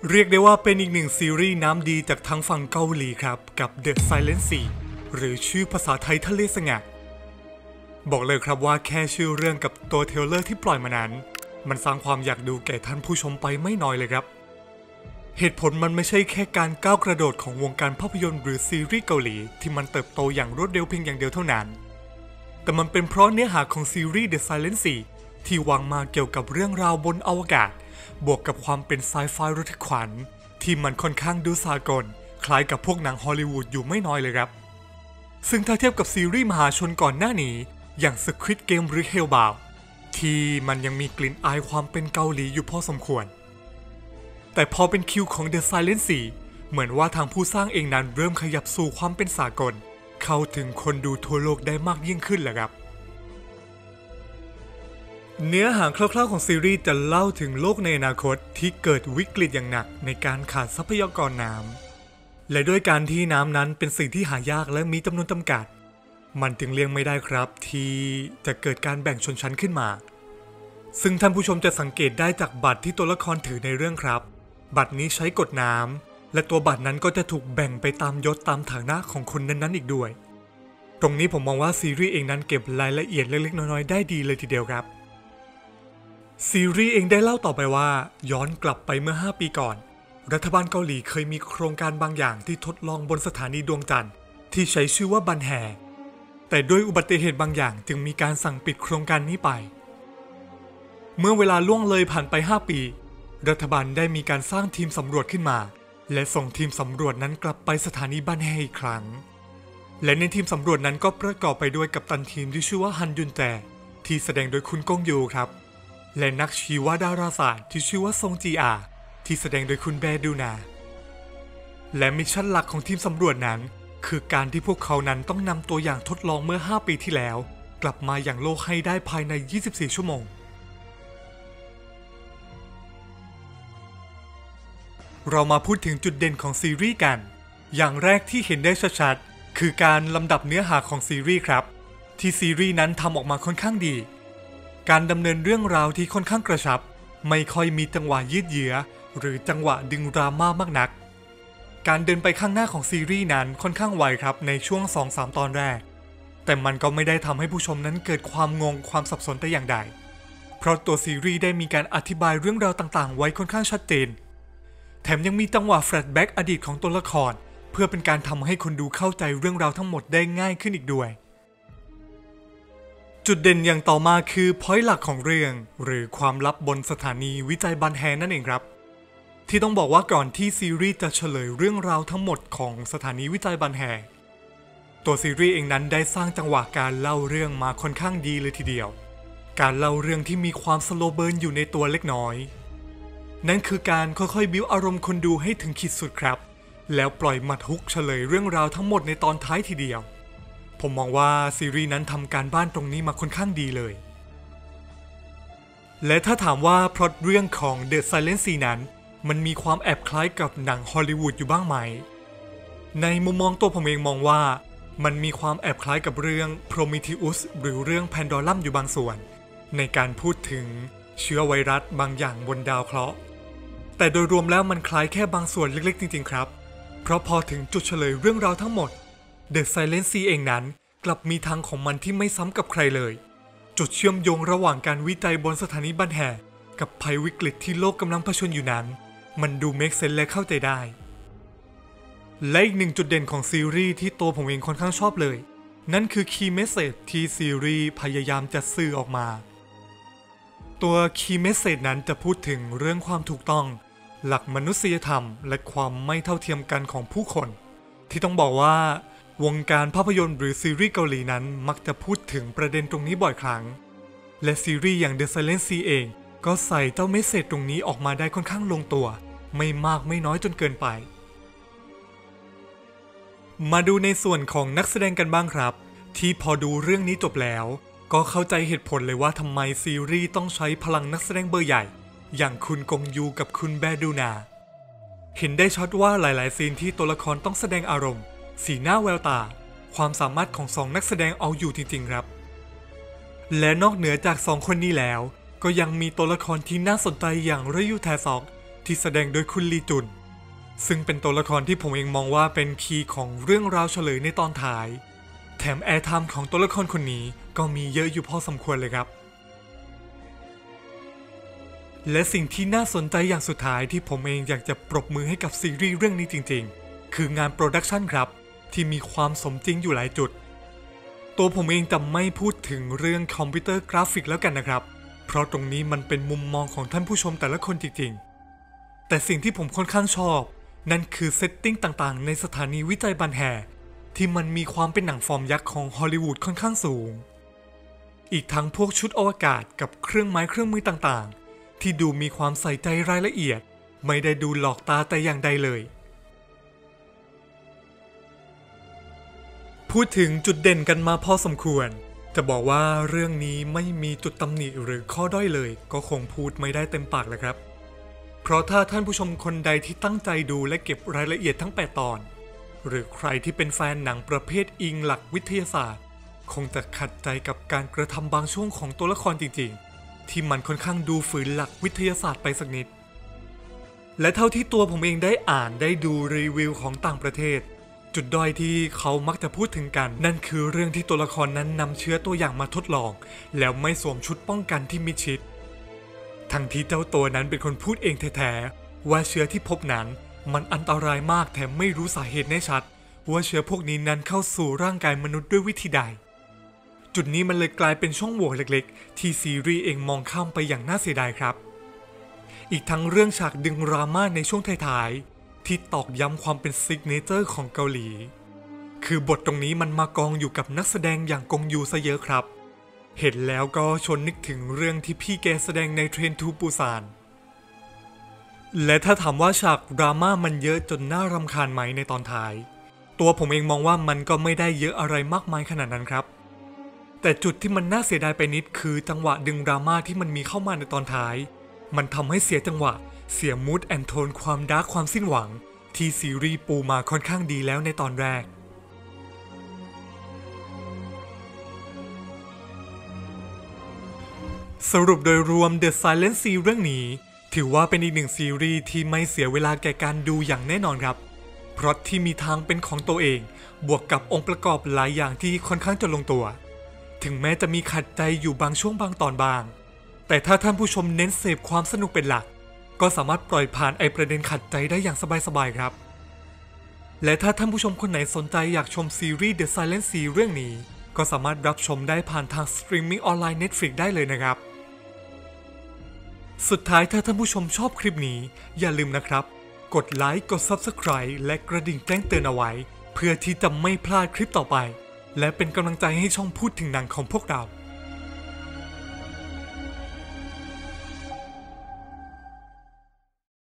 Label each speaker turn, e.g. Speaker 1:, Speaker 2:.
Speaker 1: เรียกได้ว่าเป็นอีกหนึ่งซีรีส์น้ำดีจากทางฝั่งเกาหลีครับกับ The Silent Sea หรือชื่อภาษาไทยทะเลสงบบอกเลยครับว่าแค่ชื่อเรื่องกับตัวเทรลเลอร์ที่ปล่อยมานั้นมันสร้างความอยากดูแก่ท่านผู้ชมไปไม่น้อยเลยครับเหตุผลมันไม่ใช่แค่การก้าวกระโดดของวงการภาพยนตร์หรือซีรีส์เกาหลีที่มันเติบโตอย่างรวดเร็วเพียงอย่างเดียวเท่านั้นแต่มันเป็นเพราะเนื้อหาของซีรีส์ The Silent Sea ที่วางมาเกี่ยวกับเรื่องราวบนอวกาศบวกกับความเป็นไซไฟระทึกขวัญที่มันค่อนข้างดูสากลคล้ายกับพวกหนังฮอลลีวูดอยู่ไม่น้อยเลยครับซึ่งถ้าเทียบกับซีรีส์มหาชนก่อนหน้านี้อย่าง Squid Game หรือ Hellbound ที่มันยังมีกลิ่นอายความเป็นเกาหลีอยู่พอสมควรแต่พอเป็นคิวของ The Silent Sea เหมือนว่าทางผู้สร้างเองนั้นเริ่มขยับสู่ความเป็นสากลเข้าถึงคนดูทั่วโลกได้มากยิ่งขึ้นแหละครับเนื้อหาคร่าวๆของซีรีส์จะเล่าถึงโลกในอนาคตที่เกิดวิกฤตอย่างหนักในการขาดทรัพยากรน้ำและด้วยการที่น้ำนั้นเป็นสิ่งที่หายากและมีจำนวนจำกัดมันจึงเลี่ยงไม่ได้ครับที่จะเกิดการแบ่งชนชั้นขึ้นมาซึ่งท่านผู้ชมจะสังเกตได้จากบัตรที่ตัวละครถือในเรื่องครับบัตรนี้ใช้กดน้ำและตัวบัตรนั้นก็จะถูกแบ่งไปตามยศตามฐานะของคนนั้นๆอีกด้วยตรงนี้ผมมองว่าซีรีส์เองนั้นเก็บรายละเอียดเล็กๆน้อยๆได้ดีเลยทีเดียวครับซีรีส์เองได้เล่าต่อไปว่าย้อนกลับไปเมื่อ5 ปีก่อนรัฐบาลเกาหลีเคยมีโครงการบางอย่างที่ทดลองบนสถานีดวงจันทร์ที่ใช้ชื่อว่าบันแฮแต่ด้วยอุบัติเหตุบางอย่างจึงมีการสั่งปิดโครงการนี้ไปเมื่อเวลาล่วงเลยผ่านไป5 ปีรัฐบาลได้มีการสร้างทีมสำรวจขึ้นมาและส่งทีมสำรวจนั้นกลับไปสถานีบันแฮอีกครั้งและในทีมสำรวจนั้นก็ประกอบไปด้วยกัปตันทีมที่ชื่อว่าฮันยุนแจที่แสดงโดยคุณกงยูครับและนักชีวดาราศาสตร์ที่ชื่อว่าซงจีอาที่แสดงโดยคุณแบดูนาและมิชชั่นหลักของทีมสำรวจนั้นคือการที่พวกเขานั้นต้องนำตัวอย่างทดลองเมื่อ5 ปีที่แล้วกลับมาอย่างโลกให้ได้ภายใน24 ชั่วโมงเรามาพูดถึงจุดเด่นของซีรีส์กันอย่างแรกที่เห็นได้ชัดๆคือการลำดับเนื้อหาของซีรีส์ครับที่ซีรีส์นั้นทำออกมาค่อนข้างดีการดำเนินเรื่องราวที่ค่อนข้างกระชับไม่ค่อยมีจังหวะยืดเยื้อหรือจังหวะดึงดราม่ามากนักการเดินไปข้างหน้าของซีรีส์นั้นค่อนข้างไวครับในช่วง 2-3 ตอนแรกแต่มันก็ไม่ได้ทำให้ผู้ชมนั้นเกิดความงงความสับสนแต่อย่างใดเพราะตัวซีรีส์ได้มีการอธิบายเรื่องราวต่างๆไว้ค่อนข้างชัดเจนแถมยังมีจังหวะแฟลชแบ็กอดีตของตัวละครเพื่อเป็นการทำให้คนดูเข้าใจเรื่องราวทั้งหมดได้ง่ายขึ้นอีกด้วยจุดเด่นอย่างต่อมาคือพอยต์หลักของเรื่องหรือความลับบนสถานีวิจัยบันแฮนั่นเองครับที่ต้องบอกว่าก่อนที่ซีรีส์จะเฉลยเรื่องราวทั้งหมดของสถานีวิจัยบันแฮตัวซีรีส์เองนั้นได้สร้างจังหวะการเล่าเรื่องมาค่อนข้างดีเลยทีเดียวการเล่าเรื่องที่มีความสโลว์เบิร์นอยู่ในตัวเล็กน้อยนั่นคือการค่อยๆบิ้วอารมณ์คนดูให้ถึงขีดสุดครับแล้วปล่อยมัดฮุกเฉลยเรื่องราวทั้งหมดในตอนท้ายทีเดียวผมมองว่าซีรีส์นั้นทำการบ้านตรงนี้มาค่อนข้างดีเลยและถ้าถามว่าพล็อตเรื่องของ The Silent Sea นั้นมันมีความแอบคล้ายกับหนังฮอลลีวูดอยู่บ้างไหมในมุมมองตัวผมเองมองว่ามันมีความแอบคล้ายกับเรื่อง Prometheus หรือเรื่อง Pandora อยู่บางส่วนในการพูดถึงเชื้อไวรัสบางอย่างบนดาวเคราะห์แต่โดยรวมแล้วมันคล้ายแค่บางส่วนเล็กๆจริงๆครับเพราะพอถึงจุดเฉลยเรื่องราวทั้งหมด The Silent Sea เองนั้นกลับมีทางของมันที่ไม่ซ้ำกับใครเลยจุดเชื่อมโยงระหว่างการวิจัยบนสถานีบันแฮกับภัยวิกฤตที่โลกกำลังเผชิญอยู่นั้นมันดูเมคเซนส์และเข้าใจได้และอีกหนึ่งจุดเด่นของซีรีส์ที่ตัวผมเองค่อนข้างชอบเลยนั่นคือคีย์เมสเสจที่ซีรีส์พยายามจะสื่อออกมาตัวคีย์เมสเสจนั้นจะพูดถึงเรื่องความถูกต้องหลักมนุษยธรรมและความไม่เท่าเทียมกันของผู้คนที่ต้องบอกว่าวงการภาพยนตร์หรือซีรีส์เกาหลีนั้นมักจะพูดถึงประเด็นตรงนี้บ่อยครั้งและซีรีส์อย่าง The Silent Sea เองก็ใส่เจ้าเมสเสจตรงนี้ออกมาได้ค่อนข้างลงตัวไม่มากไม่น้อยจนเกินไปมาดูในส่วนของนักแสดงกันบ้างครับที่พอดูเรื่องนี้จบแล้วก็เข้าใจเหตุผลเลยว่าทำไมซีรีส์ต้องใช้พลังนักแสดงเบอร์ใหญ่อย่างคุณกงยูกับคุณแบดูนาเห็นได้ชัดว่าหลายๆซีนที่ตัวละครต้องแสดงอารมณ์สีหน้าแววตาความสามารถของ2 นักแสดงเอาอยู่จริงๆครับและนอกเหนือจาก2 คนนี้แล้วก็ยังมีตัวละครที่น่าสนใจอย่างเรยูแทซอกที่แสดงโดยคุณลีจุนซึ่งเป็นตัวละครที่ผมเองมองว่าเป็นคีย์ของเรื่องราวเฉลยในตอนท้ายแถมแอร์ไทม์ของตัวละครคนนี้ก็มีเยอะอยู่พอสมควรเลยครับและสิ่งที่น่าสนใจอย่างสุดท้ายที่ผมเองอยากจะปรบมือให้กับซีรีส์เรื่องนี้จริงๆคืองานโปรดักชันครับที่มีความสมจริงอยู่หลายจุดตัวผมเองจะไม่พูดถึงเรื่องคอมพิวเตอร์กราฟิกแล้วกันนะครับเพราะตรงนี้มันเป็นมุมมองของท่านผู้ชมแต่ละคนจริงๆแต่สิ่งที่ผมค่อนข้างชอบนั่นคือเซตติ้งต่างๆในสถานีวิจัยบันแฮที่มันมีความเป็นหนังฟอร์มยักษ์ของฮอลลีวูดค่อนข้างสูงอีกทั้งพวกชุดอวกาศกับเครื่องไม้เครื่องมือต่างๆที่ดูมีความใส่ใจรายละเอียดไม่ได้ดูหลอกตาแต่อย่างใดเลยพูดถึงจุดเด่นกันมาพอสมควรจะบอกว่าเรื่องนี้ไม่มีจุดตำหนิหรือข้อด้อยเลยก็คงพูดไม่ได้เต็มปากเลยครับเพราะถ้าท่านผู้ชมคนใดที่ตั้งใจดูและเก็บรายละเอียดทั้ง8ตอนหรือใครที่เป็นแฟนหนังประเภทอิงหลักวิทยาศาสตร์คงจะขัดใจกับการกระทำบางช่วงของตัวละครจริงๆที่มันค่อนข้างดูฝืนหลักวิทยาศาสตร์ไปสักนิดและเท่าที่ตัวผมเองได้อ่านได้ดูรีวิวของต่างประเทศจุดด้อยที่เขามักจะพูดถึงกันนั่นคือเรื่องที่ตัวละครนั้นนำเชื้อตัวอย่างมาทดลองแล้วไม่สวมชุดป้องกันที่มิดชิดทั้งที่เจ้าตัวนั้นเป็นคนพูดเองแท้ๆว่าเชื้อที่พบนั้นมันอันตรายมากแถมไม่รู้สาเหตุแน่ชัดว่าเชื้อพวกนี้นั้นเข้าสู่ร่างกายมนุษย์ด้วยวิธีใดจุดนี้มันเลยกลายเป็นช่องโหว่เล็กๆที่ซีรีส์เองมองข้ามไปอย่างน่าเสียดายครับอีกทั้งเรื่องฉากดึงดราม่าในช่วงท้ายๆที่ตอกย้ำความเป็นซิกเนเจอร์ของเกาหลีคือบทตรงนี้มันมากองอยู่กับนักแสดงอย่างกงยูซะเยอะครับเห็นแล้วก็ชวนนึกถึงเรื่องที่พี่แกแสดงในเทรนทูปูซานและถ้าถามว่าฉากดราม่ามันเยอะจนน่ารำคาญไหมในตอนท้ายตัวผมเองมองว่ามันก็ไม่ได้เยอะอะไรมากมายขนาดนั้นครับแต่จุดที่มันน่าเสียดายไปนิดคือจังหวะดึงดราม่าที่มันมีเข้ามาในตอนท้ายมันทำให้เสียจังหวะเสียมูดแอนโทนความดาร์กความสิ้นหวังที่ซีรีส์ปูมาค่อนข้างดีแล้วในตอนแรกสรุปโดยรวม The Silent Sea เรื่องนี้ถือว่าเป็นอีกหนึ่งซีรีส์ที่ไม่เสียเวลาแก่การดูอย่างแน่นอนครับเพราะที่มีทางเป็นของตัวเองบวกกับองค์ประกอบหลายอย่างที่ค่อนข้างจะลงตัวถึงแม้จะมีขัดใจอยู่บางช่วงบางตอนบางแต่ถ้าท่านผู้ชมเน้นเสพความสนุกเป็นหลักก็สามารถปล่อยผ่านประเด็นขัดใจได้อย่างสบายๆครับและถ้าท่านผู้ชมคนไหนสนใจอยากชมซีรีส์ The Silent Sea เรื่องนี้ก็สามารถรับชมได้ผ่านทางสตรีมมิ่งออนไลน์ Netflix ได้เลยนะครับสุดท้ายถ้าท่านผู้ชมชอบคลิปนี้อย่าลืมนะครับกดไลค์กด Subscribe และกระดิ่งแจ้งเตือนเอาไว้เพื่อที่จะไม่พลาดคลิปต่อไปและเป็นกำลังใจให้ช่องพูดถึงหนังของพวกเรา